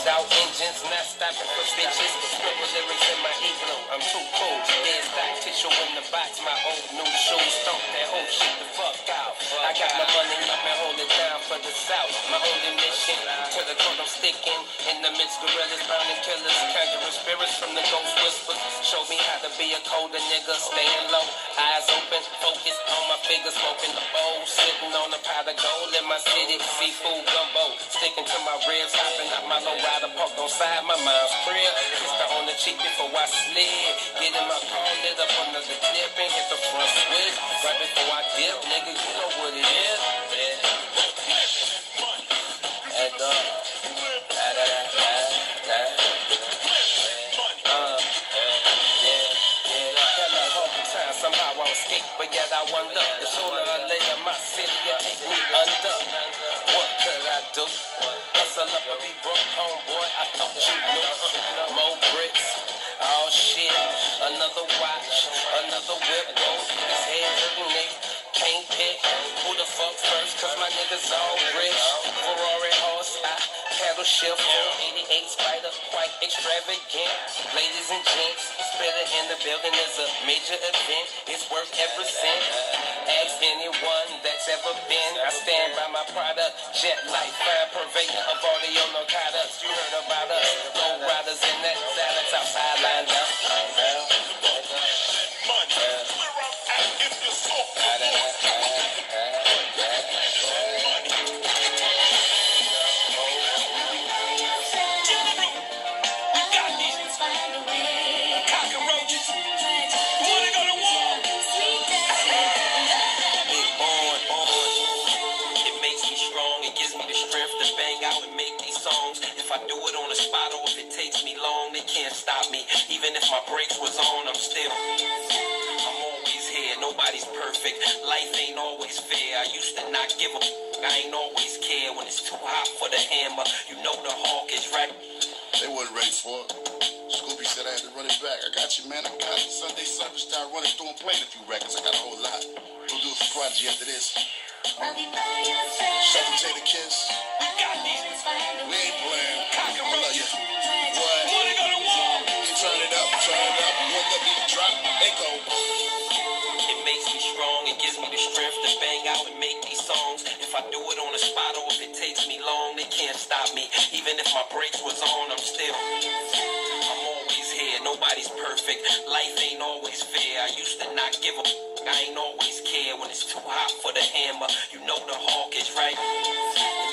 out engines, not stopping for bitches. Scribble lyrics in my igloo, I'm too cool. Dead stock tissue in the box, my old new shoes. Stomp that whole shit the fuck out. I got my money up and hold it down for the South. My only mission, to the court I'm sticking. In the midst, gorillas, burning killers, conjuring spirits from the ghost whispers. Show me how to be a colder nigga, staying low, eyes open, focus on my figure, smoking the bowl, sitting on a pot of gold in my city, seafood gumbo, sticking to my ribs, hopping up my low rider, parked on side my mom's crib, kissed her on the cheek before I slid, get in my car, lit up under the clip and hit the front switch, right before I dip, nigga, you know what it is, yeah. Somehow I escape, but yet I wonder if sooner or later my city will take me under. What could I do? Hustle up and be broke, homeboy. I thought you knew. More bricks, oh shit. Another watch, another whip. Roll his head hurting, they can't pick who the fuck first, cause my niggas all rich. Ferrari horse, paddle shift, 488 Spider, quite extravagant. Ladies and gents, Spitter in the building is a major event. It's worth every cent. Ask anyone that's ever been. I stand by my product. Jet light, fine purveyor of audio narcotics. You heard about us. Low riders in that silence outside lined up. If I do it on the spot or if it takes me long, they can't stop me. Even if my brakes was on, I'm always here. Nobody's perfect. Life ain't always fair. I used to not give a I ain't always care when it's too hot for the hammer. You know the hawk is right. They wasn't ready for it. Scoopy said I had to run it back. I got you, man. I got it. Sunday service start running through and playing a few records. I got a whole lot. We'll do some Prodigy after this. Shut the Jada Kiss. We ain't playing. I love you. What? You turn it up, When the beat drop, echo. It makes me strong. It gives me the strength to bang out and make these songs. If I do it on the spot or if it takes me long, they can't stop me. Even if my brakes was on, I'm always here. Nobody's perfect. Life ain't always fair. I used to not give a I ain't always care when it's too hot for the hammer. You know the hawk is right.